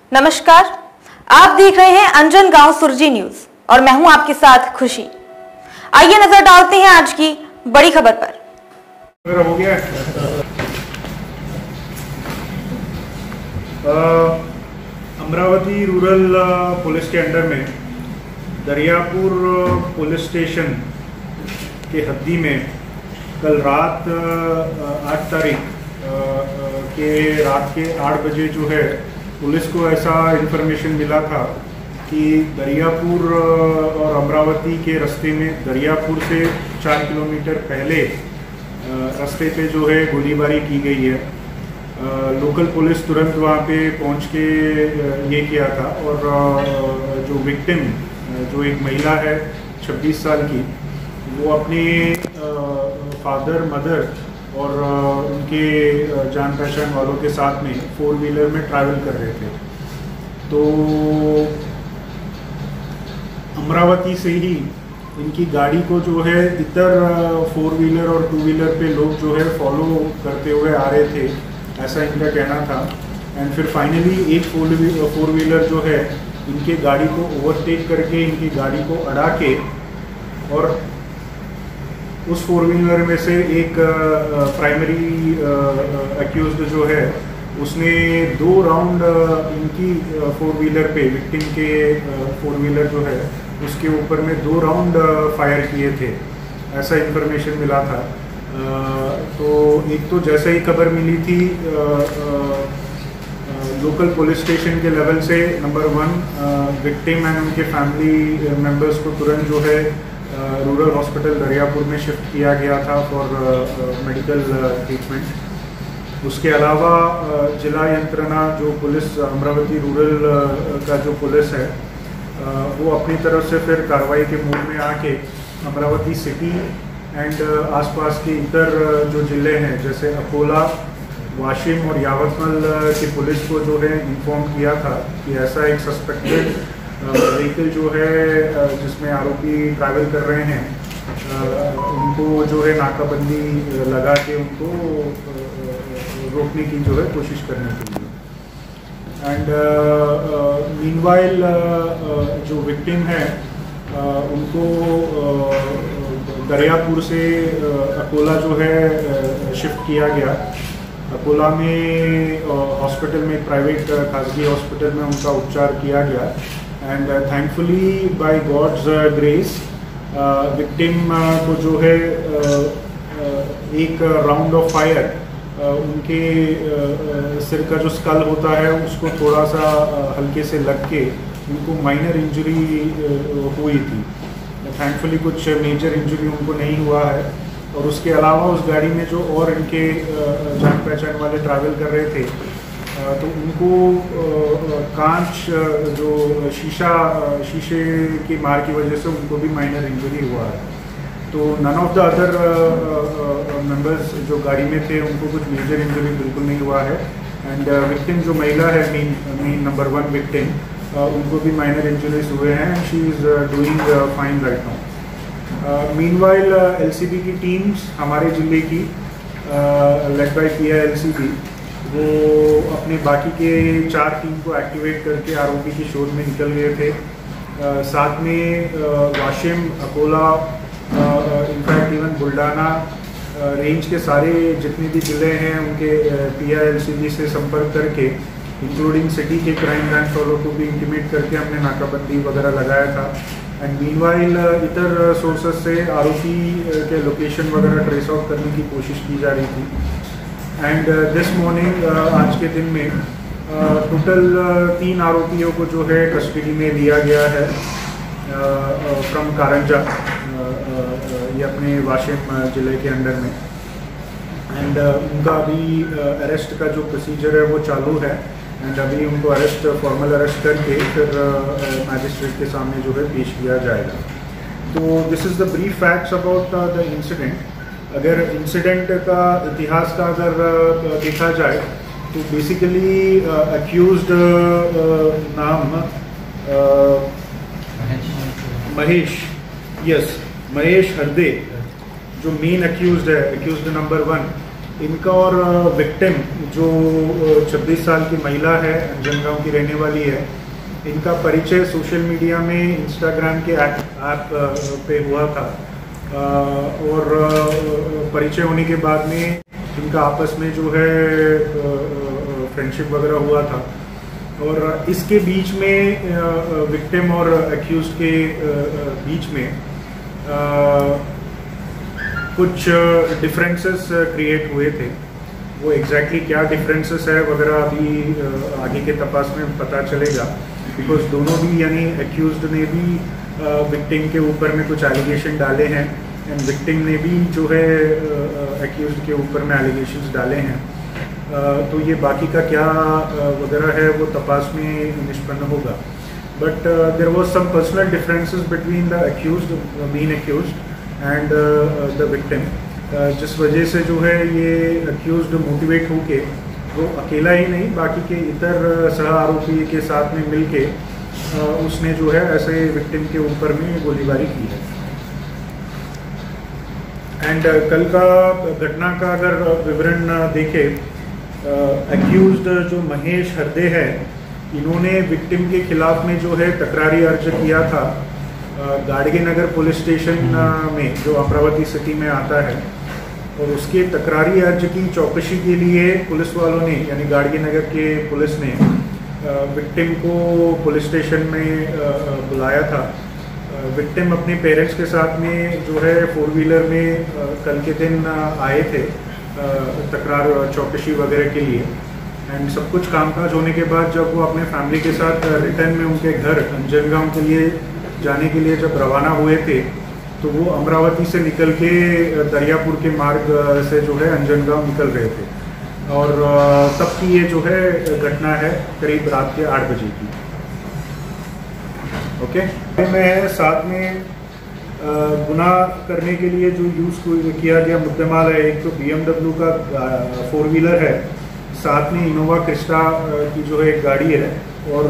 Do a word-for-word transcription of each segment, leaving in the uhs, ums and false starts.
नमस्कार, आप देख रहे हैं अंजन गांव सुरजी न्यूज और मैं हूं आपके साथ खुशी। आइए नजर डालते हैं आज की बड़ी खबर पर। हो गया अमरावती रूरल पुलिस के अंडर में दरियापुर पुलिस स्टेशन के हद्दी में कल रात आठ तारीख के रात के आठ बजे जो है पुलिस को ऐसा इन्फॉर्मेशन मिला था कि दरियापुर और अमरावती के रास्ते में दरियापुर से चार किलोमीटर पहले रास्ते पे जो है गोलीबारी की गई है। लोकल पुलिस तुरंत वहाँ पे पहुँच के ये किया था और जो विक्टिम जो एक महिला है छब्बीस साल की, वो अपने फादर मदर और उनके जान पहचान वालों के साथ में फोर व्हीलर में ट्रैवल कर रहे थे। तो अमरावती से ही इनकी गाड़ी को जो है इतर फोर व्हीलर और टू व्हीलर पे लोग जो है फॉलो करते हुए आ रहे थे, ऐसा इनका कहना था। एंड फिर फाइनली एक फोर फोर व्हीलर जो है इनके गाड़ी को ओवरटेक करके इनकी गाड़ी को अड़ा के और उस फोर व्हीलर में से एक प्राइमरी एक्यूज्ड जो है उसने दो राउंड इनकी फोर व्हीलर पे विक्टिम के फोर व्हीलर जो है उसके ऊपर में दो राउंड फायर किए थे, ऐसा इन्फॉर्मेशन मिला था। तो एक तो जैसे ही खबर मिली थी लोकल पुलिस स्टेशन के लेवल से नंबर वन विक्टिम एंड उनके फैमिली मेंबर्स को तुरंत जो है रूरल हॉस्पिटल दरियापुर में शिफ्ट किया गया था फॉर मेडिकल ट्रीटमेंट। उसके अलावा जिला यंत्रणा जो पुलिस अमरावती रूरल का जो पुलिस है वो अपनी तरफ से फिर कार्रवाई के मूड में आके अमरावती सिटी एंड आसपास के इतर जो ज़िले हैं जैसे अकोला, वाशिम और यावतमल की पुलिस को जो है इन्फॉर्म किया था कि ऐसा एक सस्पेक्टेड व्हीकल जो है जिसमें आरोपी ट्रैवल कर रहे हैं उनको जो है नाकाबंदी लगा के उनको रोकने की जो है कोशिश करने के लिए। एंड मीनवाइल जो विक्टिम है उनको दरियापुर से अकोला जो है शिफ्ट किया गया। अकोला में हॉस्पिटल में प्राइवेट खासगी हॉस्पिटल में उनका उपचार किया गया। And thankfully by God's grace victim को जो है uh, एक राउंड ऑफ फायर उनके uh, सिर का जो स्कल होता है उसको थोड़ा सा uh, हल्के से लग के उनको माइनर इंजरी uh, हुई थी। थैंकफुली कुछ मेजर इंजरी उनको नहीं हुआ है। और उसके अलावा उस गाड़ी में जो और इनके uh, जान पहचान वाले ट्रैवल कर रहे थे तो उनको कांच जो शीशा शीशे की मार की वजह से उनको भी माइनर इंजरी हुआ है। तो none of the other members जो गाड़ी में थे उनको कुछ मेजर इंजरी बिल्कुल नहीं हुआ है। एंड विक्टिम जो महिला है main main number one victim उनको भी माइनर इंजरीज हुए हैं। She is doing fine right now. Meanwhile LCB की टीम्स हमारे ज़िले की led by P I L C B वो अपने बाकी के चार टीम को एक्टिवेट करके आरोपी की शोध में निकल गए थे। आ, साथ में आ, Washim, Akola, in fact even Buldhana range के सारे जितने भी ज़िले हैं उनके P I L C B से संपर्क करके इंक्लूडिंग सिटी के क्राइम ब्रांच वालों को भी इंटीमेट करके हमने नाकाबंदी वगैरह लगाया था। एंड मीनवाइल इतर सोर्सेस से आरोपी के लोकेशन वगैरह ट्रेस आउट करने की कोशिश की जा रही थी। एंड दिस मॉर्निंग आज के दिन में टोटल uh, तीन आरोपियों को जो है कस्टडी में लिया गया है फ्रॉम कारंजा, ये अपने वाशिम ज़िले के अंडर में। एंड uh, उनका अभी अरेस्ट uh, का जो प्रोसीजर है वो चालू है। एंड अभी उनको अरेस्ट फॉर्मल अरेस्ट करके फिर मैजिस्ट्रेट uh, के सामने जो है पेश किया जाएगा। तो this is the brief facts about the incident. अगर इंसिडेंट का इतिहास का अगर देखा जाए तो बेसिकली अक्यूज्ड नाम महेश यस महेश हरदे जो मेन अक्यूज्ड है, अक्यूज्ड नंबर वन, इनका और विक्टिम जो छब्बीस साल की महिला है, अंजनगांव की रहने वाली है, इनका परिचय सोशल मीडिया में इंस्टाग्राम के ऐप पे हुआ था और परिचय होने के बाद में इनका आपस में जो है फ्रेंडशिप वगैरह हुआ था और इसके बीच में विक्टिम और एक्यूज के बीच में कुछ डिफरेंसेस क्रिएट हुए थे। वो एग्जैक्टली क्या डिफरेंसेस है वगैरह अभी आगे के तपास में पता चलेगा, बिकॉज दोनों भी यानी एक्यूज्ड ने भी विक्टिम के ऊपर में कुछ एलिगेशन डाले हैं एंड विक्टिम ने भी जो है एक्यूज्ड के ऊपर में एलिगेशंस डाले हैं। तो ये बाकी का क्या वगैरह है वो तपास में निष्पन्न होगा। But there was some personal differences between the accused being accused and the victim, जिस वजह से जो है ये एक्यूज्ड मोटिवेट होके वो अकेला ही नहीं बाकी के इतर सह आरोपी के साथ में मिलके उसने जो है ऐसे विक्टिम के ऊपर में गोलीबारी की है। एंड कल का घटना का अगर विवरण देखे, एक्यूज्ड जो महेश हरदे है, इन्होंने विक्टिम के खिलाफ में जो है तकरारी अर्ज किया था गाड़गे नगर पुलिस स्टेशन में जो अमरावती सिटी में आता है, और उसके तकरारी अर्ज की चौकसी के लिए पुलिस वालों ने यानी गाड़गे नगर के पुलिस ने विक्टिम को पुलिस स्टेशन में बुलाया था। विक्टिम अपने पेरेंट्स के साथ में जो है फोर व्हीलर में कल के दिन आए थे तकरार चौकसी वगैरह के लिए, एंड सब कुछ कामकाज होने के बाद जब वो अपने फैमिली के साथ रिटर्न में उनके घर अंजनगांव के लिए जाने के लिए जब रवाना हुए थे तो वो अमरावती से निकल के दरियापुर के मार्ग से जो है अंजनगांव निकल रहे थे और तब की ये जो है घटना है करीब रात के आठ बजे की। ओके, मैं साथ में गुनाह करने के लिए जो यूज़ किया गया मुद्देमाल है, एक तो बीएमडब्ल्यू का फोर व्हीलर है, साथ में इनोवा क्रिस्टा की जो है एक गाड़ी है और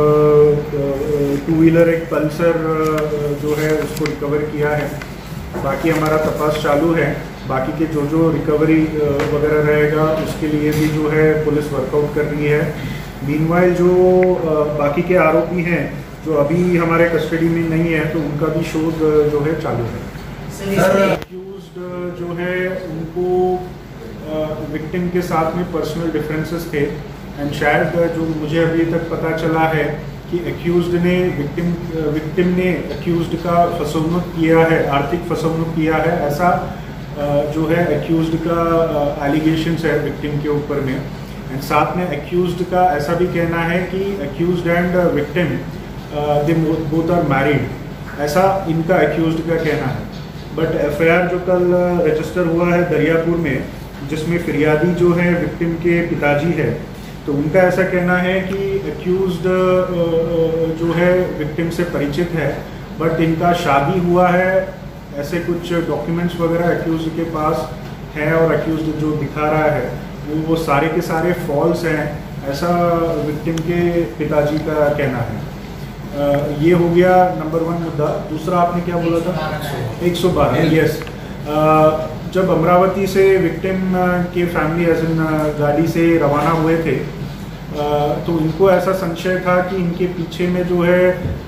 टू व्हीलर एक पल्सर जो है उसको रिकवर किया है। बाकी हमारा तपास चालू है, बाकी के जो जो रिकवरी वगैरह रहेगा उसके लिए भी जो है पुलिस वर्कआउट कर रही है। मीनवाइल जो बाकी के आरोपी हैं जो अभी हमारे कस्टडी में नहीं है तो उनका भी शोध जो है चालू है। एक्यूज्ड जो है उनको विक्टिम के साथ में पर्सनल डिफरेंसेस थे एंड शायद जो मुझे अभी तक पता चला है कि एक्यूज्ड ने विक्टिम विक्टिम ने एक्यूज्ड का फसवनुक किया है, आर्थिक फसवनुक किया है, ऐसा जो है एक्यूज्ड का एलिगेशंस है विक्टिम के ऊपर में। एंड साथ में एक्यूज्ड का ऐसा भी कहना है कि accused and victim they both are married, ऐसा इनका एक्यूज्ड का कहना है। बट एफआईआर जो कल रजिस्टर हुआ है दरियापुर में, जिसमें फिरियादी जो है विक्टिम के पिताजी है, तो उनका ऐसा कहना है कि एक्यूज्ड जो है विक्टिम से परिचित है, बट इनका शादी हुआ है, ऐसे कुछ डॉक्यूमेंट्स वगैरह एक्यूज्ड के पास हैं और एक्यूज्ड जो दिखा रहा है वो वो सारे के सारे फॉल्स हैं, ऐसा विक्टिम के पिताजी का कहना है। uh, ये हो गया नंबर वन मुद्दा। दूसरा आपने क्या बोला था? एक सौ बारह। यस, जब अमरावती से विक्टिम के फैमिली एज इन गाड़ी से रवाना हुए थे तो इनको ऐसा संशय था कि इनके पीछे में जो है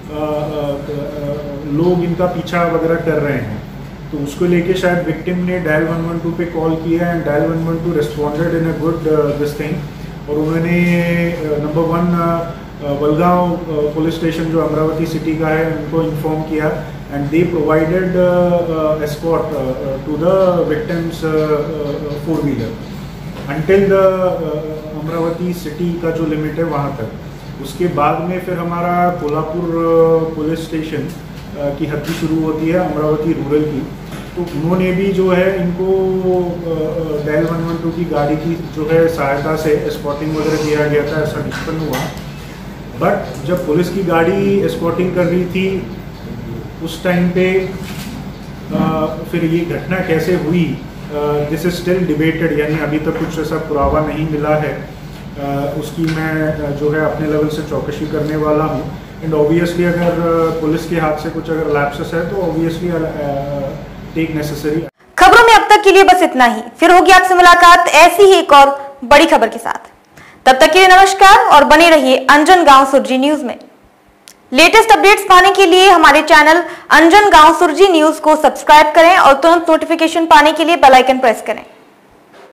लोग इनका पीछा वगैरह कर रहे हैं, तो उसको लेके शायद विक्टिम ने डायल वन वन टू पे कॉल किया and dial one one two responded in a good this thing, और उन्होंने number one Walgaon police station जो अमरावती सिटी का है उनको इन्फॉर्म किया and they provided escort to the victims four wheeler until the Amravati city का जो लिमिट है वहाँ तक। उसके बाद में फिर हमारा कोल्हापुर पुलिस स्टेशन की हद्दी शुरू होती है अमरावती रूरल की, तो उन्होंने भी जो है इनको डायल वन वन टू की गाड़ी की जो है सहायता से एस्कॉर्टिंग वगैरह किया गया था, ऐसा निष्पन्न हुआ। बट जब पुलिस की गाड़ी एस्कॉर्टिंग कर रही थी उस टाइम पे आ, फिर ये घटना कैसे हुई, दिस इज स्टिल डिबेटेड, यानी अभी तक कुछ ऐसा पुरावा नहीं मिला है। आ, उसकी मैं जो है अपने लेवल से चौकसी करने वाला हूँ एंड ऑब्वियसली अगर पुलिस के हाथ से कुछ अगर लैप्सेस है तो ऑब्वियसली टेक नेसेसरी। खबरों में अब तक के लिए बस इतना ही। फिर होगी आपसे मुलाकात ऐसी ही एक और बड़ी खबर के साथ। तब तक के लिए नमस्कार और बने रहिए अंजन गांव सुरजी न्यूज में। लेटेस्ट अपडेट्स पाने के लिए हमारे चैनल अंजन गांव सुरजी न्यूज को सब्सक्राइब करें और तुरंत नोटिफिकेशन पाने के लिए बेल आइकन प्रेस करें।